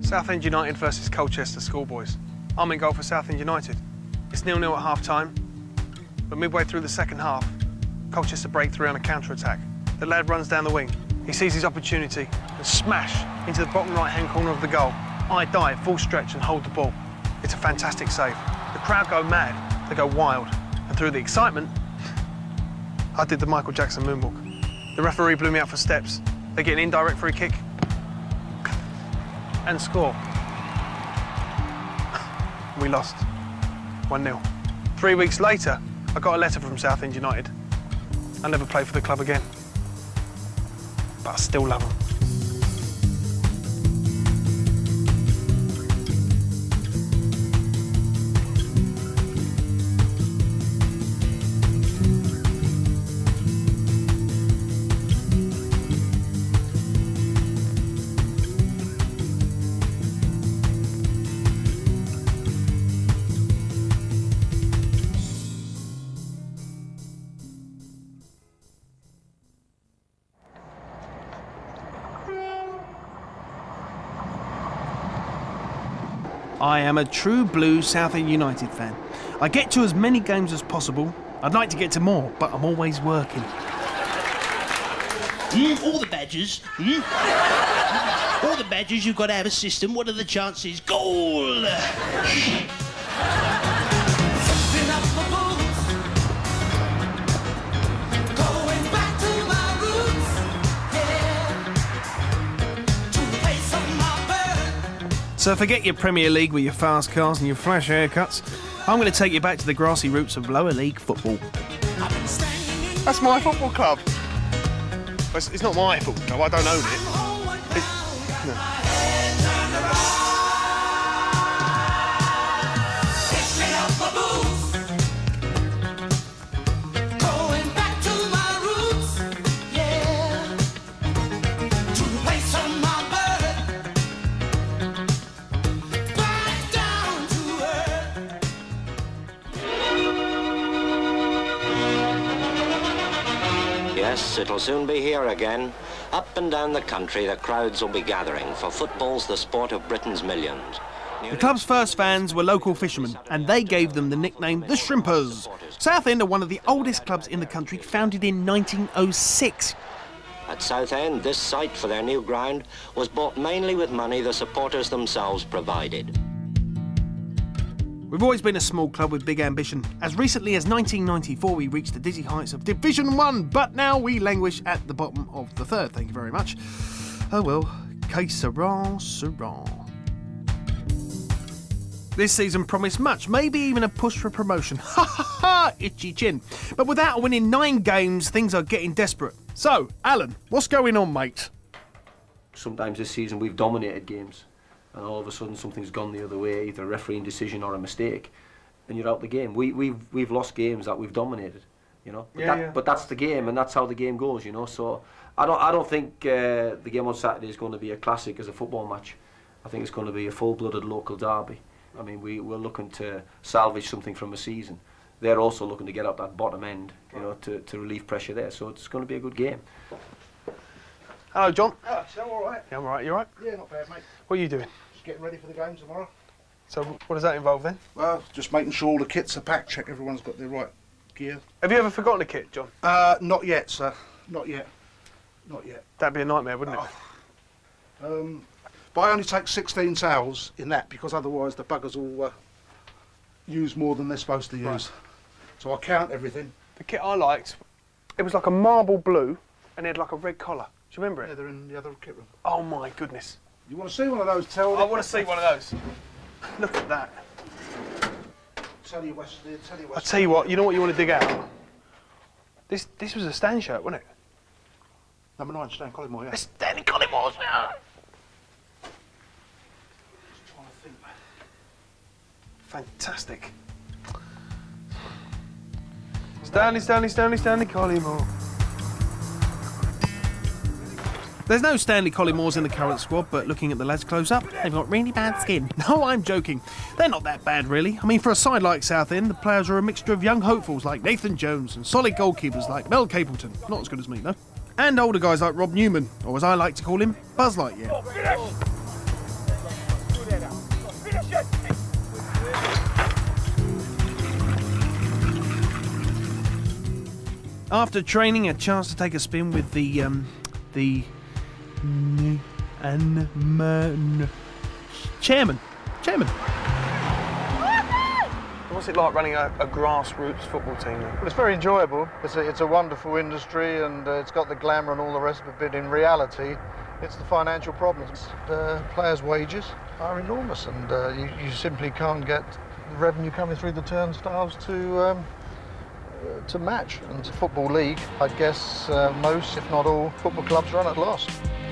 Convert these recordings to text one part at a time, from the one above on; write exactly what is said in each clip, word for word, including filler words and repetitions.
Southend United versus Colchester Schoolboys. I'm in goal for Southend United. It's nil nil at half-time, but midway through the second half, Colchester break through on a counter-attack. The lad runs down the wing. He sees his opportunity and smash into the bottom right-hand corner of the goal. I dive, full stretch and hold the ball. It's a fantastic save. The crowd go mad, they go wild. And through the excitement, I did the Michael Jackson moonwalk. The referee blew me out for steps. They get an indirect free kick and score. We lost, one nil. Three weeks later, I got a letter from Southend United. I never played for the club again, but I still love them. I am a true blue Southend United fan. I get to as many games as possible. I'd like to get to more, but I'm always working. Mm, all the badges. Mm. All the badges, you've got to have a system. What are the chances? Goal! So forget your Premier League with your fast cars and your flash haircuts. I'm going to take you back to the grassy roots of lower league football. That's my football club. It's, it's not my football club, I don't own it. it no. Yes, it'll soon be here again. Up and down the country, the crowds will be gathering, for football's the sport of Britain's millions. The club's first fans were local fishermen, and they gave them the nickname the Shrimpers. Southend are one of the oldest clubs in the country, founded in nineteen oh six. At Southend, this site for their new ground was bought mainly with money the supporters themselves provided. We've always been a small club with big ambition. As recently as nineteen ninety-four, we reached the dizzy heights of Division One, but now we languish at the bottom of the third. Thank you very much. Oh well, que sera, sera. This season promised much, maybe even a push for promotion. Ha ha ha, itchy chin. But without winning nine games, things are getting desperate. So, Alan, what's going on, mate? Sometimes this season we've dominated games, and all of a sudden something's gone the other way, either a refereeing decision or a mistake, and you're out the game. We, we've, we've lost games that we've dominated, you know. But, yeah, that, yeah. but that's the game, and that's how the game goes, you know. So I don't, I don't think uh, the game on Saturday is going to be a classic as a football match. I think it's going to be a full-blooded local derby. I mean, we, we're looking to salvage something from a season. They're also looking to get out that bottom end, you know, to, to relieve pressure there. So it's going to be a good game. Hello, John. Oh, so all right. Yeah, I'm all right. You all right? Yeah, not bad, mate. What are you doing? Just getting ready for the game tomorrow. So what does that involve then? Well, just making sure all the kits are packed, check everyone's got their right gear. Have you ever forgotten a kit, John? Uh, not yet, sir. Not yet. Not yet. That'd be a nightmare, wouldn't it? Oh. Um, but I only take sixteen towels in that, because otherwise the buggers will uh, use more than they're supposed to use. Right. So I count everything. The kit I liked, it was like a marble blue and it had like a red collar. Do you remember it? Yeah, they're in the other kit room. Oh my goodness. You want to see one of those towels? I want to see one of those. Look at that. Tell you Wesley, tell you Wesley. I'll tell you what, you know what you want to dig out? This this was a Stan shirt, wasn't it? Number nine, Stan Collymore, yeah. It's Stan Collymore, yeah. Just trying to think, man. Fantastic. Stanley, Stanley, Stanley, Stanley Collymore. There's no Stanley Collymores in the current squad, but looking at the lads close up, they've got really bad skin. No, I'm joking. They're not that bad, really. I mean, for a side like Southend, the players are a mixture of young hopefuls like Nathan Jones and solid goalkeepers like Mel Capleton. Not as good as me, though. And older guys like Rob Newman, or as I like to call him, Buzz Lightyear. After training, a chance to take a spin with the, um, the... N and man... Chairman. Chairman. What's it like running a, a grassroots football team then? Well, it's very enjoyable. It's a, it's a wonderful industry, and uh, it's got the glamour and all the rest of it, but in reality, it's the financial problems. The players' wages are enormous, and uh, you, you simply can't get the revenue coming through the turnstiles to um, uh, to match. And Football League, I guess uh, most, if not all, football clubs run at loss.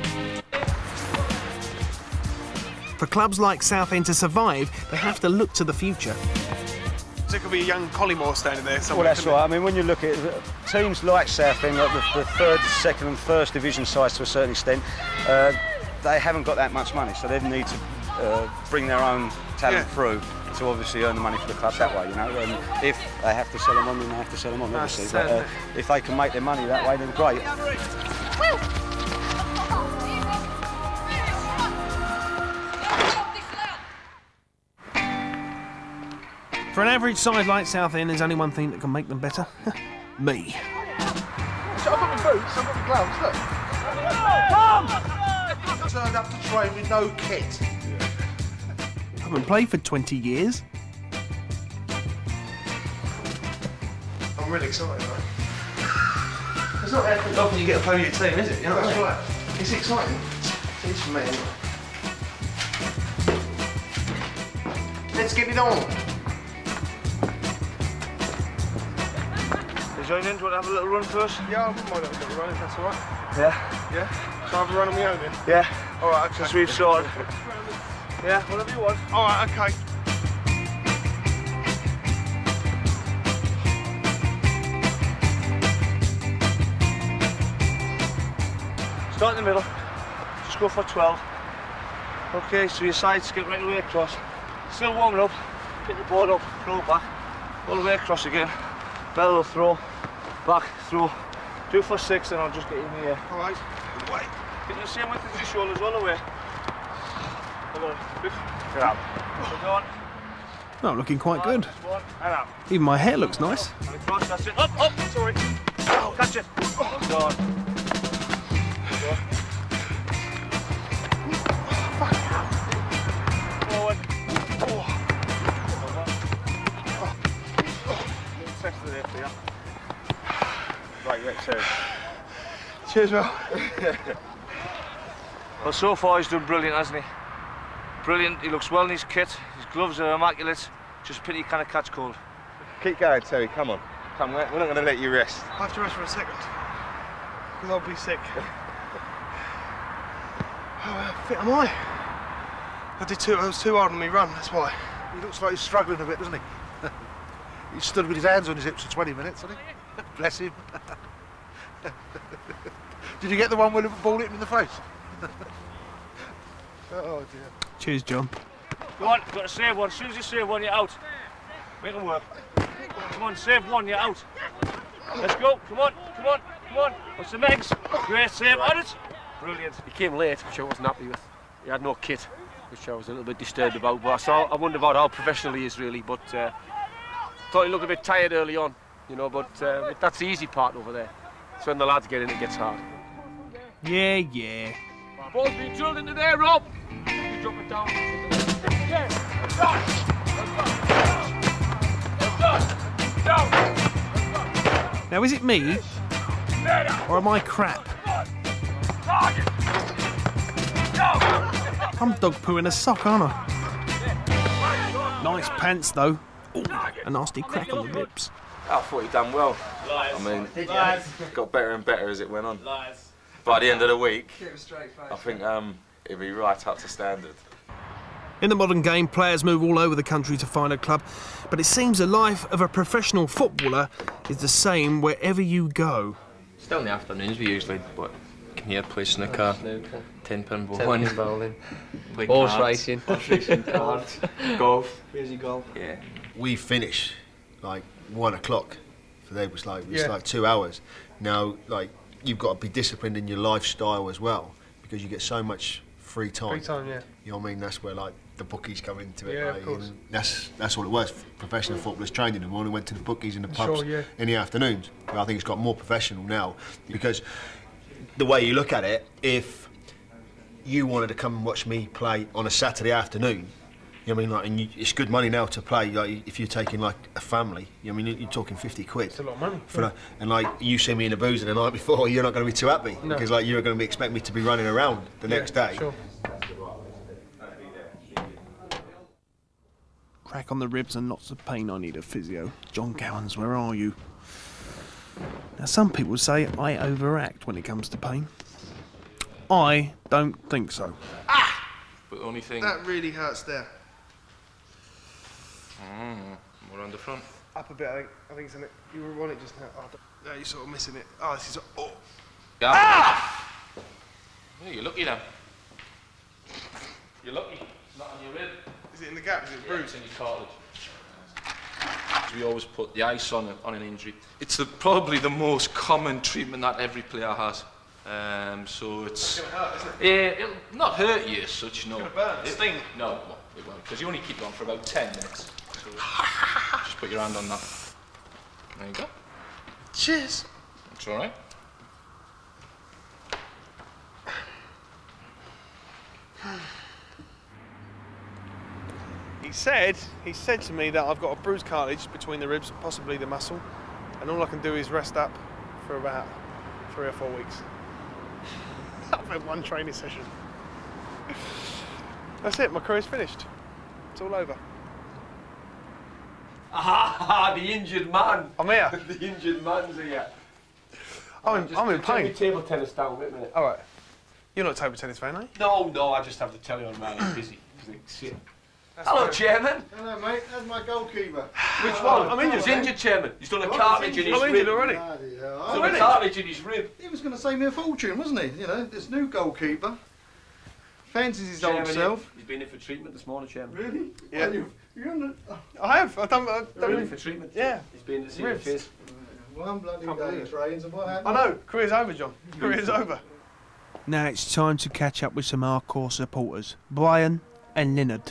For clubs like Southend to survive, they have to look to the future. So there could be a young Collymore standing there somewhere. Well, that's right. I mean, when you look at it, teams like Southend, like the, the third, second and first division sides to a certain extent, uh, they haven't got that much money, so they need to uh, bring their own talent yeah. through to obviously earn the money for the club that way, you know. And if they have to sell them on, then they have to sell them on, obviously. But uh, if they can make their money that way, then great. For an average side like Southend, there's only one thing that can make them better. Me. So I've got my boots, I've got my gloves, look. Come! Turned up to train with no kit. I haven't played for twenty years. I'm really excited, mate. It's not that often you get to play with your team, is it? You know That's what I mean? right. It's exciting. It is for me, anyway. Let's get it on. Join in, do you want to have a little run first? Yeah, I wouldn't mind having a little run if that's all right. Yeah. Yeah? So I have a run on my own then? Yeah. All right, okay. Since we've started. Yeah, whatever you want. All right, okay. Start in the middle. Just go for twelve. Okay, so your sides get right the way across. Still warming up. Get the board up, throw back. All the way across again. Bellow, throw, back, throw. Do for six and I'll just get you in the air. All right. Wait. Get the same width as your shoulders all the way. Come on. Get out. Go on. Oh, looking quite good. One, and out. Even my hair looks nice. And across, that's it. Up, up, sorry. Oh, catch it. Go on. Go on. Forward. Oh. There for you. Right, right, cheers. Cheers, Will. Well, so far he's done brilliant, hasn't he? Brilliant. He looks well in his kit. His gloves are immaculate. Just pity he can't catch cold. Keep going, Terry. Come on. Come, we're not going to let you rest. I have to rest for a second. Because I'll be sick. How fit am I? I did too, I was too hard on me run, that's why. He looks like he's struggling a bit, doesn't he? He stood with his hands on his hips for twenty minutes, hasn't he? Bless him. Did you get the one where the ball hit him in the face? Oh dear. Cheers, John. Go on, got to save one. As soon as you save one, you're out. Make it work. Come on, save one, you're out. Let's go. Come on, come on, come on. What's the legs? Great save on it. Brilliant. He came late, which I wasn't happy with. He had no kit, which I was a little bit disturbed about. But I saw, I wondered about how professional he is really. But uh, thought he looked a bit tired early on, you know. But uh, that's the easy part over there. So when the lads get in, it gets hard. Yeah, yeah. Ball's being drilled into there, Rob. You drop it down. Yeah. Now, is it me, or am I crap? I'm dog poo in a sock, aren't I? Nice pants, though. Ooh, a nasty crack on the ribs. I thought he'd done well. I mean, got better and better as it went on. By the end of the week, I think um, he'll be right up to standard. In the modern game, players move all over the country to find a club, but it seems the life of a professional footballer is the same wherever you go. Still in the afternoons we usually, but you can hear play snooker, ten pin bowling, bowling, horse racing, horse racing, cards, golf, crazy golf. Yeah. We finish like one o'clock. For them, it was like it's Yeah. like two hours. Now, like you've got to be disciplined in your lifestyle as well because you get so much free time. Free time, yeah. You know what I mean? That's where like the bookies come into it. Yeah, like, of course. and that's that's all it was. Professional footballers trained in the morning, went to the bookies in the pubs Sure, yeah. in the afternoons. You I think it's got more professional now, because the way you look at it, if you wanted to come and watch me play on a Saturday afternoon, you know what I mean, like, and you, it's good money now to play. Like, if you're taking like a family, you know what I mean, you're talking fifty quid. It's a lot of money. For yeah. that. And like you see me in a boozer the night before, you're not going to be too happy no. because like you're going to be expect me to be running around the yeah, next day. Sure. Crack on the ribs and lots of pain. I need a physio. John Gowans, where are you? Now, some people say I overact when it comes to pain. I don't think so. Ah! But the only thing... That really hurts there. Mm, more on the front. Up a bit, I think. I think it's in it. You were on it just now. Oh, yeah, you're sort of missing it. Oh, this is... Oh! Yeah. Ah! Oh, you're lucky now. You're lucky. It's not on your rib. Is it in the gap? Is it yeah, bruised? It's in your cartilage. We always put the ice on, a, on an injury. It's the, probably the most common treatment that every player has. Um, so it's... It's going to hurt, isn't it? Yeah, it'll not hurt you as such, no. It's going to burn, it, sting. No, it won't, because you only keep it on for about ten minutes. So just put your hand on that. There you go. Cheers. It's all right. He said, he said to me that I've got a bruised cartilage between the ribs, possibly the muscle, and all I can do is rest up for about three or four weeks. I've had one training session. That's it, my career's finished. It's all over. Ah, the injured man. I'm here. The injured man's here. I'm in, just, I'm in just turn pain. your table tennis down, wait a minute. All right. You're not a table tennis fan, are you? No, no, I just have to tell you I'm really busy. Shit. That's Hello, good. Chairman. Hello, mate. That's my goalkeeper. Which one? I'm injured. He's injured, Chairman. He's done a What? cartilage in his I'm rib. injured already. Bloody hell. He's done Already? a cartilage in his rib. He was going to save me a fortune, wasn't he? You know, this new goalkeeper. Fancies his Chairman, old self. He's been in for treatment this morning, Chairman. Really? Yeah. Well, you've, you're on the... oh. I have. I've done. I've done Really for treatment? Yeah. He's been to see the Ribs. face. One bloody Can't day believe he it. trains and what happened? I know. Career's over, John. Career's over. Now it's time to catch up with some hardcore supporters, Brian and Leonard.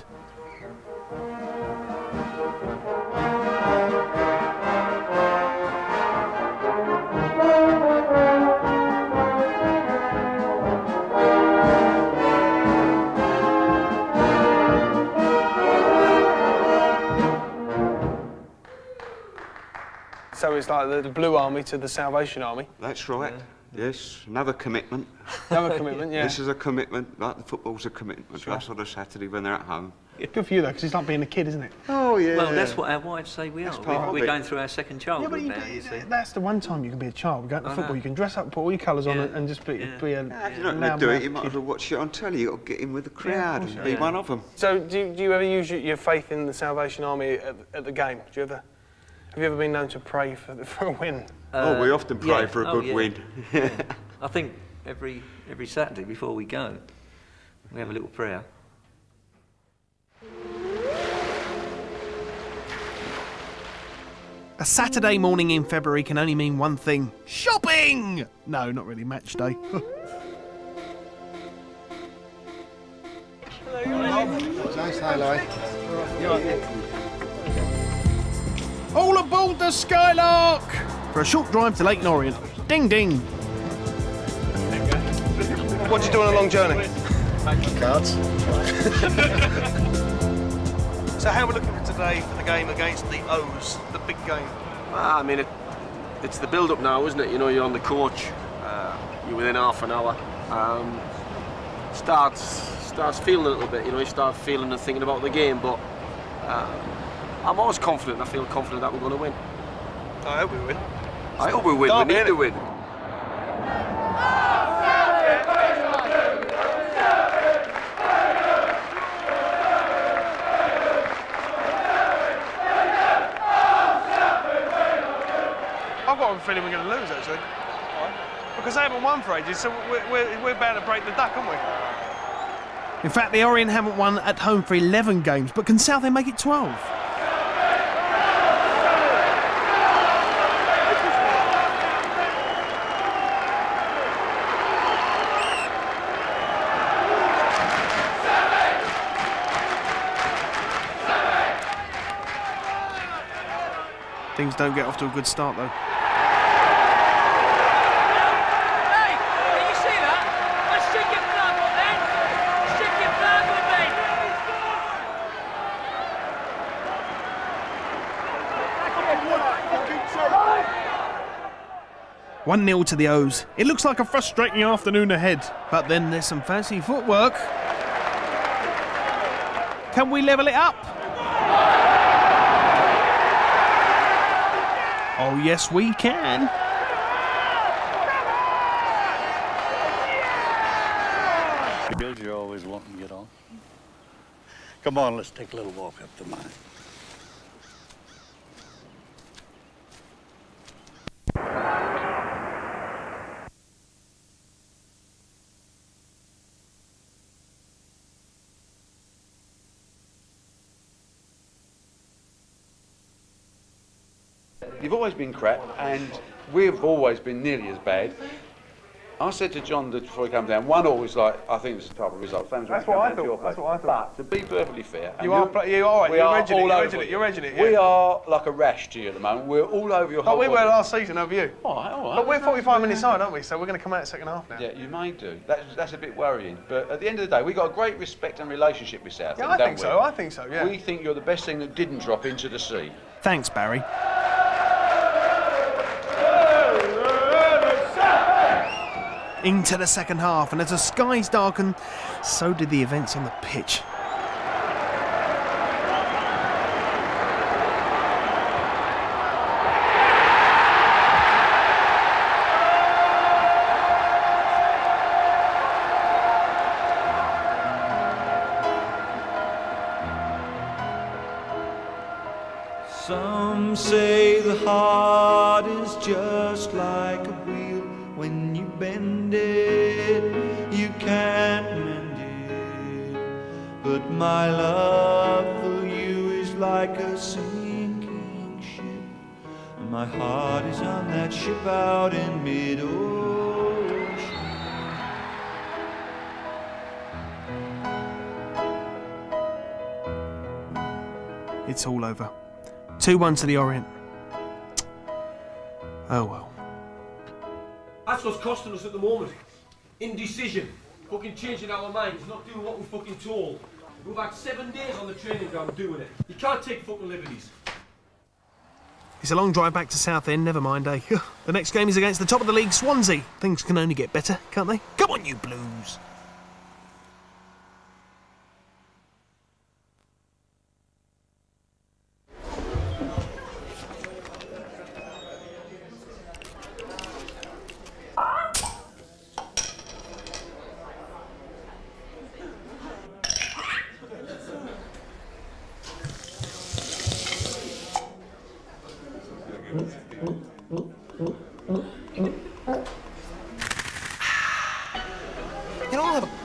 So it's like the, the Blue Army to the Salvation Army. That's right. Yeah. Yes, another commitment. Another commitment, yeah. This is a commitment, like the football's a commitment. Sure. That's on a Saturday when they're at home. Good for you though, because it's like being a kid, isn't it? Oh yeah. Well, that's what our wives say we That's are. part We're, of we're it. going through our second childhood Yeah, but you, now, you see. that's the one time you can be a child. Go to I football, know. you can dress up, put all your colours on Yeah. and, and just be, Yeah. be a Yeah, if you're not loud going to do it, mouth you might kid. as well watch it on telly. You've got to get in with the Yeah, crowd of course and you be do. one of them. So do you, do you ever use your, your faith in the Salvation Army at, at the game? Do you ever, have you ever been known to pray for, the, for a win? oh, we often pray yeah. for a Oh, good yeah. win. Yeah. I think every every Saturday before we go, we have a little prayer. A Saturday morning in February can only mean one thing. Shopping! No, not really, match day. Nice, hello. All aboard the Skylark! For a short drive to Lake Orient. Ding ding! What do you do on a long journey? Cards. So how are we looking for today for the game against the O's, the big game? Ah, I mean, it, it's the build-up now, isn't it? You know, you're on the coach. Uh, you're within half an hour. Um, starts starts feeling a little bit. You know, you start feeling and thinking about the game. But uh, I'm always confident. I feel confident that we're going to win. I hope we win. I hope we win. Derby, we need innit? to win. I've got a feeling we're going to lose, actually. Because they haven't won for ages, so we're, we're, we're bound to break the duck, aren't we? In fact, the Orient haven't won at home for eleven games, but can Southend make it twelve? Things don't get off to a good start, though. one nil to the O's. It looks like a frustrating afternoon ahead, but then there's some fancy footwork. Can we level it up? Oh yes, we can. The build you always want to get on. Come on, let's take a little walk up the mine. You've always been crap, and we've always been nearly as bad. I said to John that before he came down, one always like, I think it's a type of result. Fans That's when what you I come down to your thought. That's place. what I thought. But to be perfectly fair, and You are. you're- You all right? we You're are edging it. all You're over edging it. you. You're edging it. Yeah. We are like a rash to you at the moment. We're all over your Oh, whole we were body. last season over you. All right, all right. But we're forty-five minutes side, aren't we? So we're going to come out the second half now. Yeah, you may do. That's, that's a bit worrying. But at the end of the day, we've got a great respect and relationship with Southend, Yeah, I don't think we? so. I think so. Yeah. We think you're the best thing that didn't drop into the sea. Thanks, Barry. Into the second half, and as the skies darken, so did the events on the pitch. Some say the heart is just like a wheel. When you bend it, you can't mend it. But my love for you is like a sinking ship, and my heart is on that ship out in mid-ocean. It's all over. two one to the Orient. Oh well. That's what's costing us at the moment. Indecision. Fucking changing our minds, not doing what we're fucking told. We've had seven days on the training ground doing it. You can't take fucking liberties. It's a long drive back to Southend, never mind, eh? The next game is against the top of the league, Swansea. Things can only get better, can't they? Come on, you Blues! You know, I'll have a...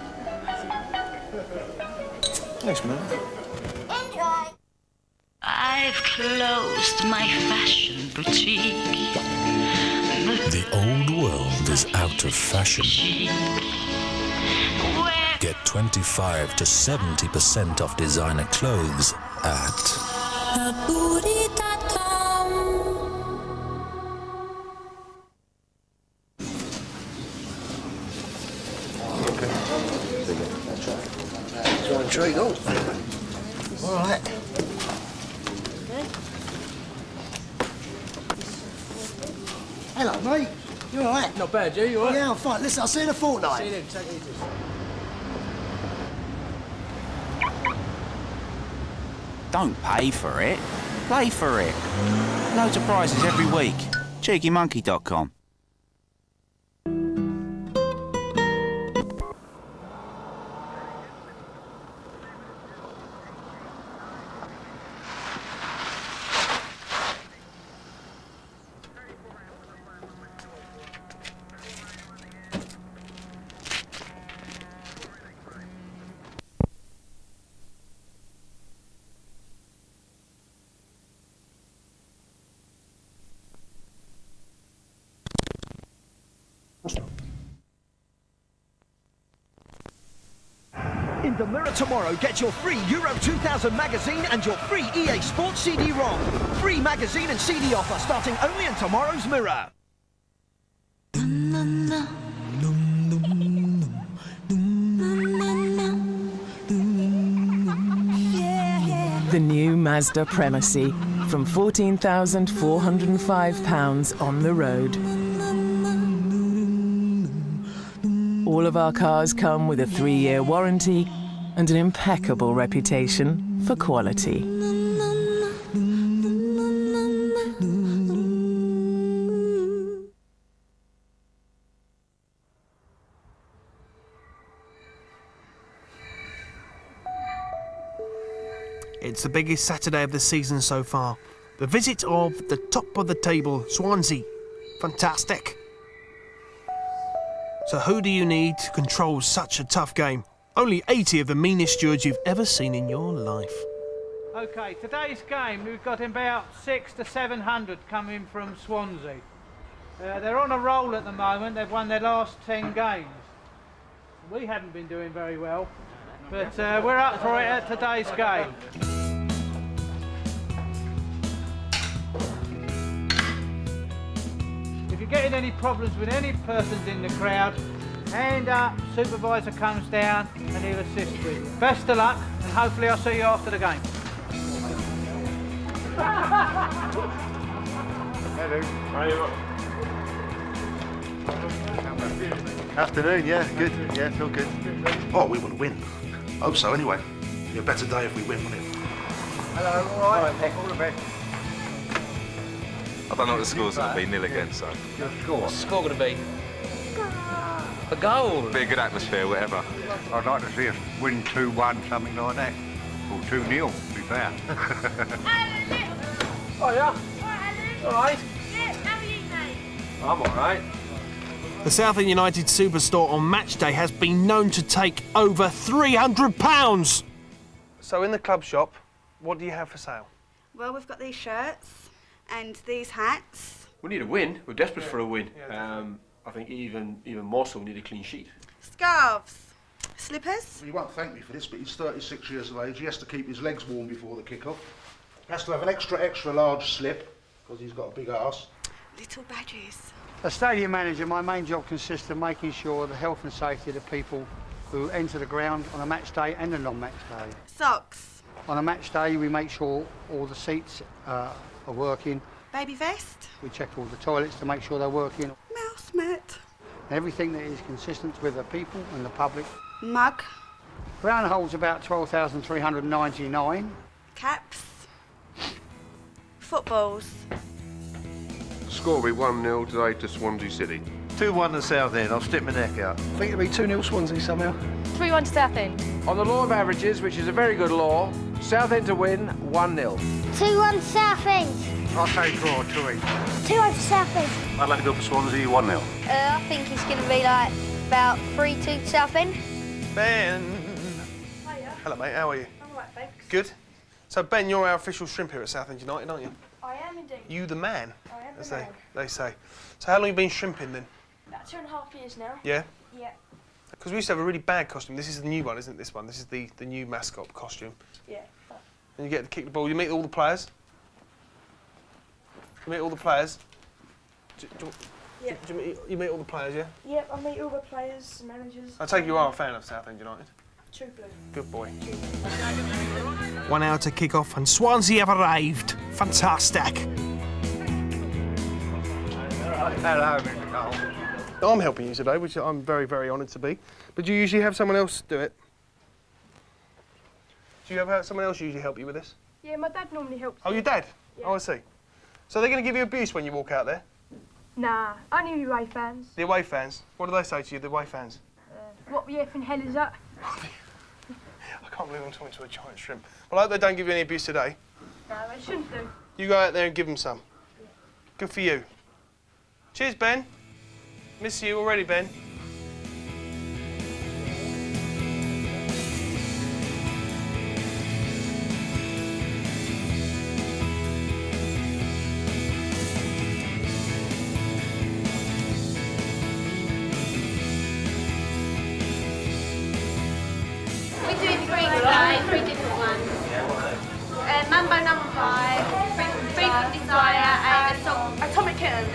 Thanks, man. Enjoy. I've closed my fashion boutique. The old world is out of fashion. Get twenty-five to seventy percent off designer clothes at booty dot com. One tree, go. All right. Hello, mate. You all right? Not bad, Joe. You all right? Yeah, I'm fine. Listen, I'll see you in a fortnight. See you then. Take it easy. Don't pay for it. Play for it. Loads of prizes every week. cheeky monkey dot com. In the Mirror tomorrow, get your free Euro two thousand magazine and your free E A Sports C D ROM. Free magazine and C D offer starting only in tomorrow's Mirror. The new Mazda Premacy from fourteen thousand four hundred and five pounds on the road. All of our cars come with a three-year warranty and an impeccable reputation for quality. It's the biggest Saturday of the season so far. The visit of the top of the table, Swansea. Fantastic. So who do you need to control such a tough game? Only eighty of the meanest stewards you've ever seen in your life. OK, today's game, we've got about six to seven hundred coming from Swansea. Uh, they're on a roll at the moment. They've won their last ten games. We haven't been doing very well, but uh, we're up for it at today's game. If you're getting any problems with any persons in the crowd, hand up, supervisor comes down and he'll assist you. Best of luck, and hopefully I'll see you after the game. Hello. How are you? Afternoon, yeah, good. Yeah, feel good. Oh, we will win. Hope so, anyway. It'll be a better day if we win, won't it? Hello, all right? All right, all the best. I don't know what the score's going to be, nil again, so. Your score? What's the score going to be? A goal. Be a good atmosphere, whatever. I'd like to see us win two one, something like that. Or two nil, to be fair. Oh, yeah? All right. Yeah, how are you, mate? I'm all right. The Southend United superstore on match day has been known to take over three hundred pounds. So in the club shop, what do you have for sale? Well, we've got these shirts and these hats. We need a win. We're desperate for a win. Um, I think even even more so, we need a clean sheet. Scarves. Slippers. You won't thank me for this, but he's thirty-six years of age. He has to keep his legs warm before the kick-off. He has to have an extra, extra large slip, because he's got a big arse. Little badges. As stadium manager, my main job consists of making sure the health and safety of the people who enter the ground on a match day and a non-match day. Socks. On a match day, we make sure all the seats uh, are working. Baby vest. We check all the toilets to make sure they're working. Mouse mat. Everything that is consistent with the people and the public. Mug. Ground holds about twelve thousand three hundred ninety-nine. Caps. Footballs. Score will be one nil today to Swansea City. two one to Southend. I'll stick my neck out. I think it'll be two nil Swansea somehow. three one to Southend. On the law of averages, which is a very good law, Southend to win one nil. two one to Southend. I'll say draw, two each. two one to Southend. I'd like to go for Swansea one nil. Uh, I think it's going to be like about three two to Southend. Ben. Hiya. Hello, mate. How are you? I'm all right, thanks. Good. So, Ben, you're our official shrimp here at Southend United, aren't you? I am indeed. You the man, I am as the they, man. they say. So how long have you been shrimping then? About two and a half years now. Yeah? Yeah. Because we used to have a really bad costume. This is the new one, isn't it, this one? This is the, the new mascot costume. Yeah. And you get to kick the ball. You meet all the players? You meet all the players? Do, do, Yeah. do you, meet, you meet all the players, yeah? Yep, I meet all the players, managers. I take it you are a fan of Southend United? True blue. Good boy. One hour to kick off and Swansea have arrived. Fantastic. Hello, Mister Cole. I'm helping you today, which I'm very, very honoured to be. But do you usually have someone else do it? Do you have someone else usually help you with this? Yeah, my dad normally helps. Oh, your dad? Yeah. Oh, I see. So they're going to give you abuse when you walk out there? Nah, only away fans. The away fans? What do they say to you, the away fans? Uh, what the effing hell is that? I can't believe I'm talking to a giant shrimp. Well, I hope they don't give you any abuse today. No, they shouldn't do. You go out there and give them some. Yeah. Good for you. Cheers, Ben. Miss you already, Ben. We're doing three today, three different ones. Uh, Mambo number five, Frequent Desire, and Atom Atomic Kittens.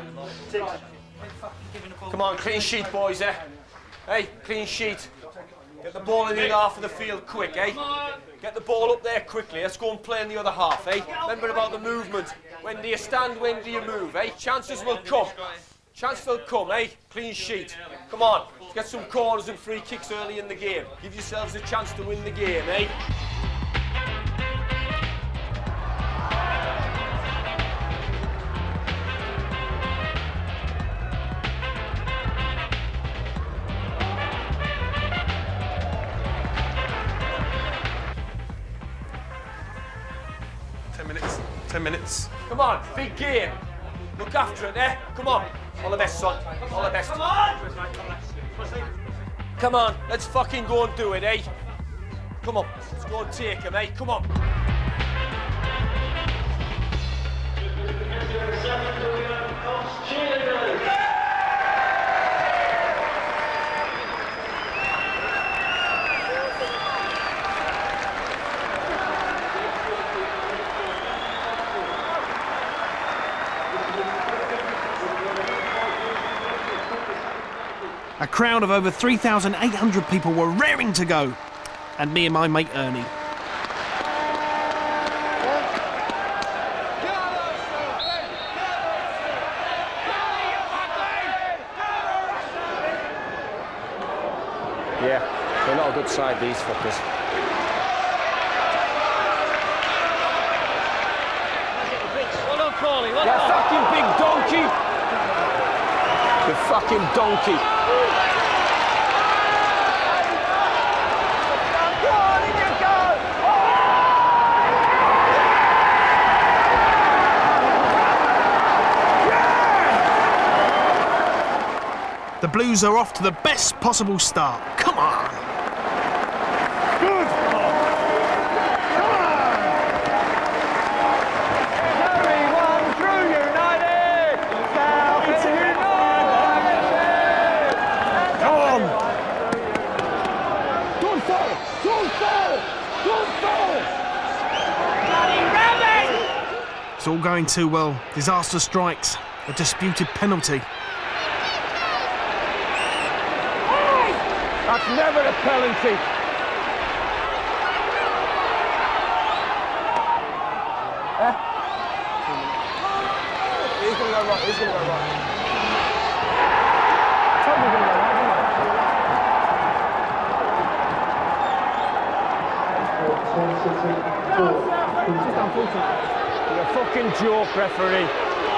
Come on, clean sheet, boys, eh? Hey, clean sheet. Get the ball in the other half of the field quick, eh? Get the ball up there quickly. Let's go and play in the other half, eh? Remember about the movement. When do you stand, when do you move, eh? Chances will come. Chances will come, eh? Clean sheet. Come on, let's get some corners and free kicks early in the game. Give yourselves a chance to win the game, eh? Ten minutes. Come on, big game. Look after it, eh? Come on. All the best, son. All the best. Come on! Come on, let's fucking go and do it, eh? Come on, let's go and take him, eh? Come on. A crowd of over three thousand eight hundred people were raring to go, and me and my mate Ernie. Yeah, they're not a good side, these fuckers. Well done, Crawley. Well You done. fucking big donkey! You fucking donkey! The Blues are off to the best possible start. Come on! Good! Come on! Everyone through United! Southend United! Come on! Don't fall! Don't fall! Don't fall! Bloody rabbit! It's all going too well. Disaster strikes. A disputed penalty. That's never a penalty. Eh? He's going to go right. He's going to go right. I told you he was going to go right, didn't I? You're a fucking joke, referee.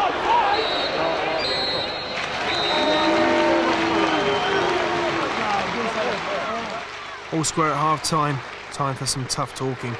All square at half time. Time for some tough talking.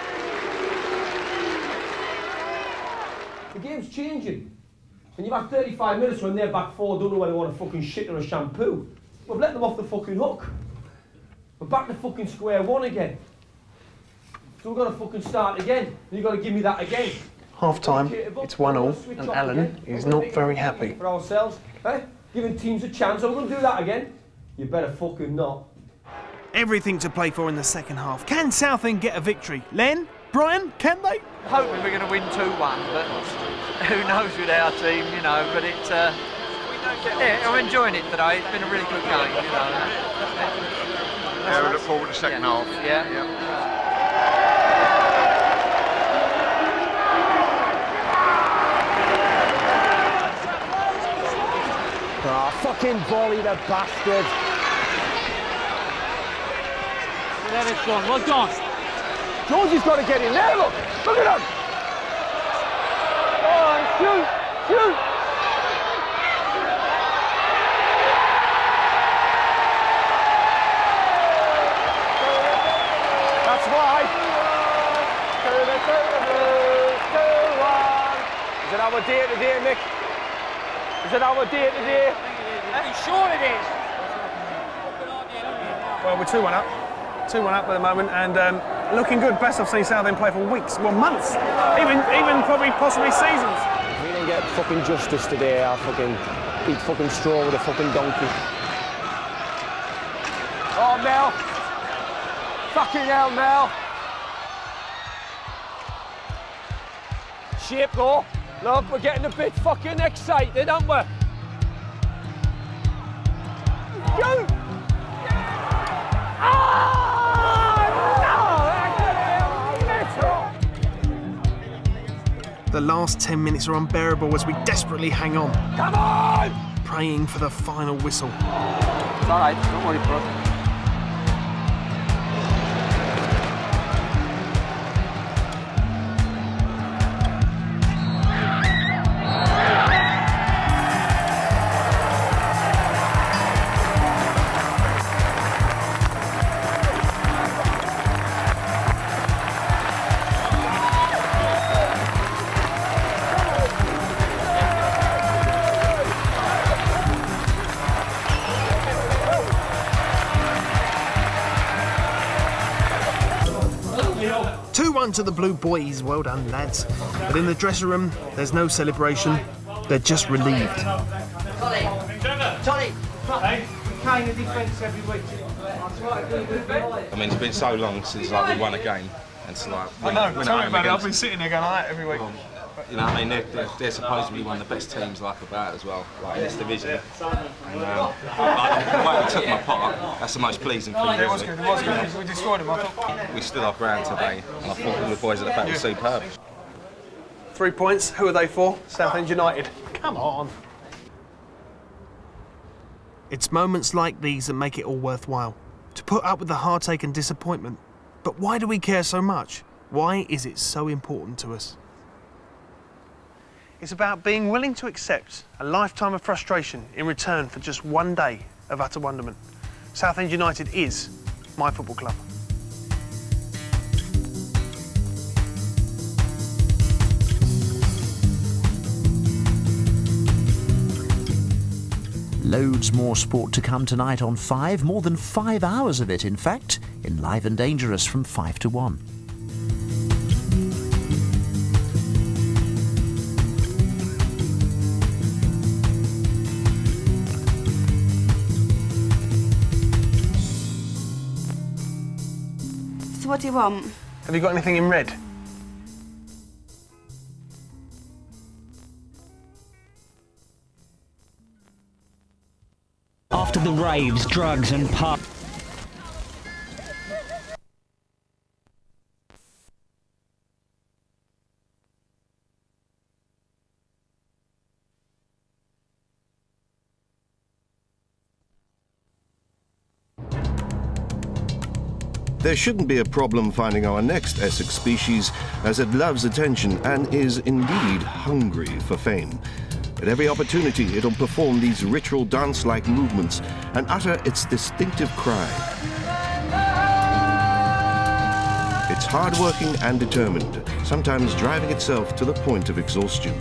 The game's changing. And you've had thirty-five minutes when they're back four, don't know whether they want a fucking shit or a shampoo. We've let them off the fucking hook. We're back to fucking square one again. So we've got to fucking start again. And you've got to give me that again. Half time, it's one all, and Alan is not very happy. For ourselves, eh? Giving teams a chance, are we going to do that again? You better fucking not. Everything to play for in the second half. Can Southend get a victory? Len? Brian? Can they? Hoping we're going to win two one, but who knows with our team, you know, but it... Uh, yeah, I'm enjoying it today. It's been a really good game, you know. Yeah, we look forward to the second yeah. half. Yeah. yeah. Oh, fucking volley, the bastard. There it's gone. Well done. Georgie's got to get in there, look. Look at him. Oh, shoot, shoot. That's why. Is it our day today, Mick? Is it our day today? I'm sure it is. Well, we're two one up. two one up at the moment, and um, looking good. Best I've seen Southend play for weeks, well, months, even even probably possibly seasons. If we don't get fucking justice today, I'll fucking eat fucking straw with a fucking donkey. Oh, Mel. Fucking hell, Mel. Shape, though. Look, we're getting a bit fucking excited, aren't we? Shoot! Ah! The last ten minutes are unbearable as we desperately hang on. Come on! Praying for the final whistle. It's all right, don't worry, bro. two one to the Blue Boys, well done lads. But in the dressing room, there's no celebration, they're just relieved. Tolly! Tolly! Hey, we came to defence every week. I mean, it's been so long since like we won a game, and it's like I know, tell me about it, I've been sitting there going like that every week. Well, you know, I mean, they're, they're, they're supposedly one of the best teams like about as well, like in this division. And um, like, the way we took my pot, that's the most pleasing thing. Yeah, it was good, it was good. We destroyed them, I thought. We stood our ground today, and I thought all the boys at the back were superb. Three points, who are they for? Southend United. Come on. It's moments like these that make it all worthwhile. To put up with the heartache and disappointment. But why do we care so much? Why is it so important to us? It's about being willing to accept a lifetime of frustration in return for just one day of utter wonderment. Southend United is my football club. Loads more sport to come tonight on five, more than five hours of it, in fact, in Live and Dangerous from five to one. So what do you want? Have you got anything in red? After the raves, drugs and pub. There shouldn't be a problem finding our next Essex species, as it loves attention and is indeed hungry for fame. At every opportunity, it'll perform these ritual dance-like movements and utter its distinctive cry. It's hard-working and determined, sometimes driving itself to the point of exhaustion.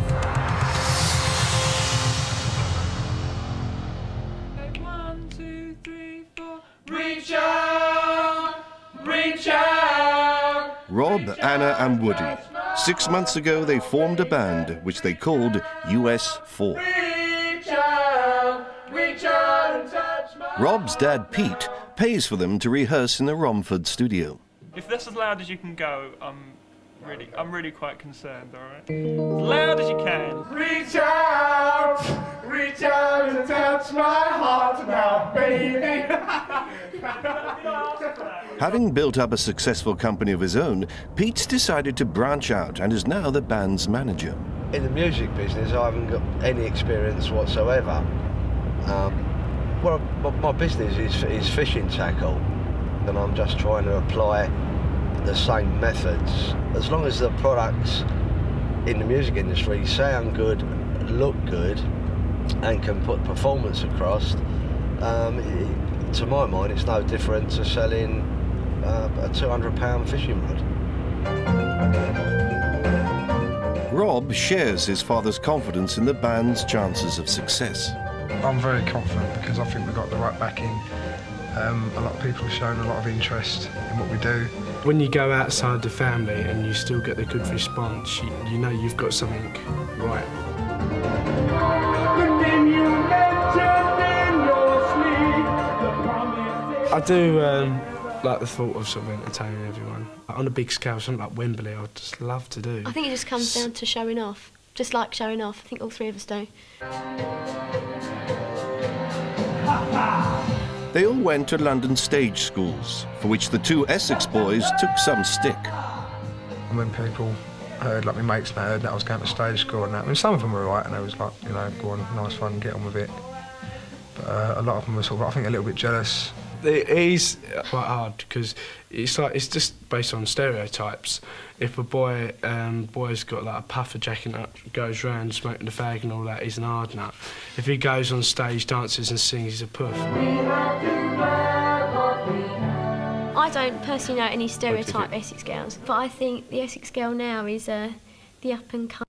One, two, three, four. Reach out! Reach out! Rob, Anna and Woody. Six months ago, they formed a band which they called U S four. Reach out! Reach out and touch my... Rob's dad, Pete, pays for them to rehearse in the Romford studio. If that's as loud as you can go, I'm really, I'm really quite concerned, all right? As loud as you can. Reach out! Reach out and touch my heart now, baby! Having built up a successful company of his own, Pete's decided to branch out and is now the band's manager. In the music business, I haven't got any experience whatsoever. Um, well, my, my business is, is fishing tackle, and I'm just trying to apply the same methods. As long as the products in the music industry sound good, look good, and can put performance across, um, it, to my mind, it's no different to selling uh, a two hundred pound fishing rod. Rob shares his father's confidence in the band's chances of success. I'm very confident because I think we've got the right backing. Um, a lot of people have shown a lot of interest in what we do. When you go outside the family and you still get the good response, you, you know you've got something right. I do um, like the thought of sort of entertaining everyone. On a big scale, something like Wembley, I'd just love to do. I think it just comes down to showing off. Just like showing off. I think all three of us do. They all went to London stage schools, for which the two Essex boys took some stick. When people heard, like my mates and I heard that I was going to stage school and that. I mean, some of them were alright and they was like, you know, go on, nice fun, get on with it. But uh, a lot of them were sort of, I think, a little bit jealous. It is quite hard because it's like it's just based on stereotypes. If a boy um, boy's got like a puffer jacket up, goes round smoking the fag and all that, he's an hard nut. If he goes on stage, dances and sings, he's a puff. I don't personally know any stereotype Essex girls, but I think the Essex girl now is uh, the up and coming.